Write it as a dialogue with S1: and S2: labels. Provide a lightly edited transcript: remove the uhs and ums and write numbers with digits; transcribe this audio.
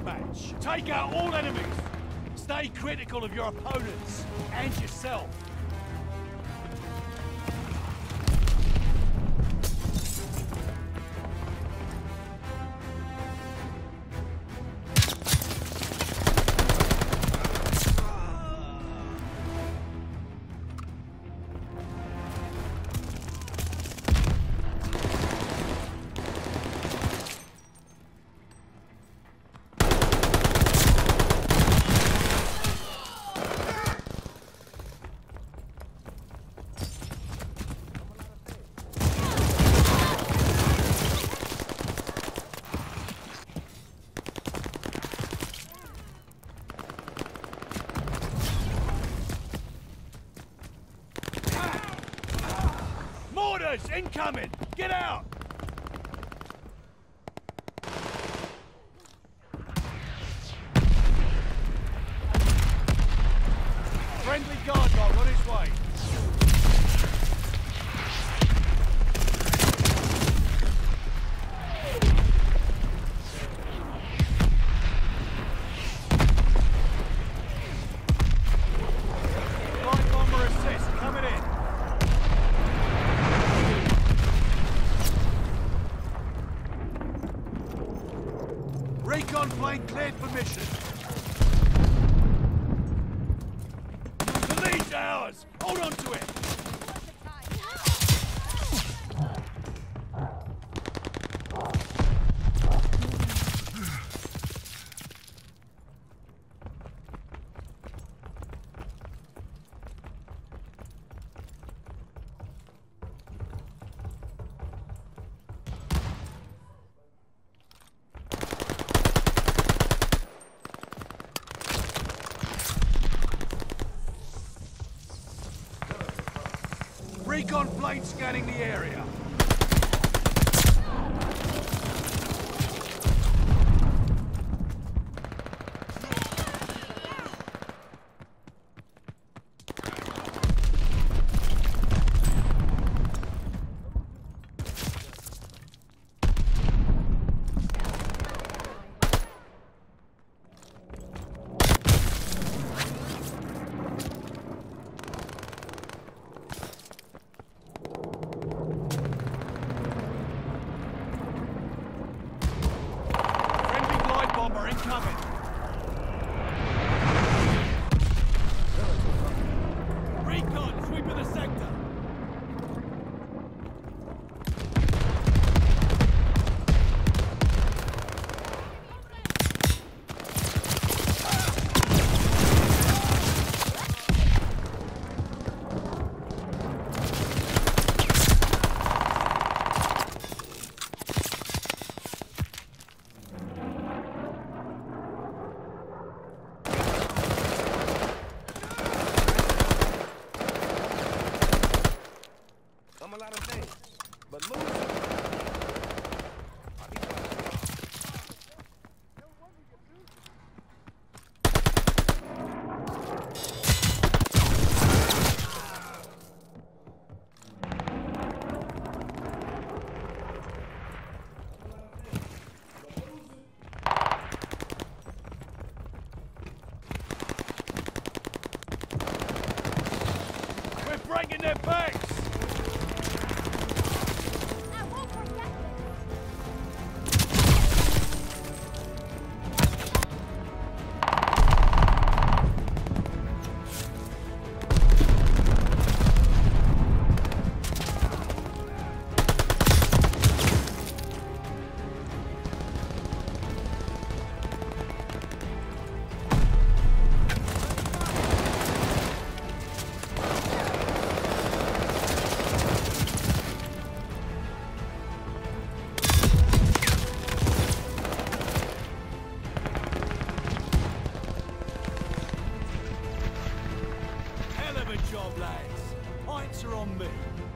S1: deathmatch. Take out all enemies. Stay critical of your opponents and yourself. Mortars incoming! Get out! Friendly guard dog on his way. Light bomber assist coming in. Recon plane cleared for mission. The lead's ours! Hold on to it! Recon plane scanning the area. Bomber incoming. Recon sweeping the sector.
S2: A lot of things, but losing.
S1: We're breaking their backs! Job, lads. Pints are on me.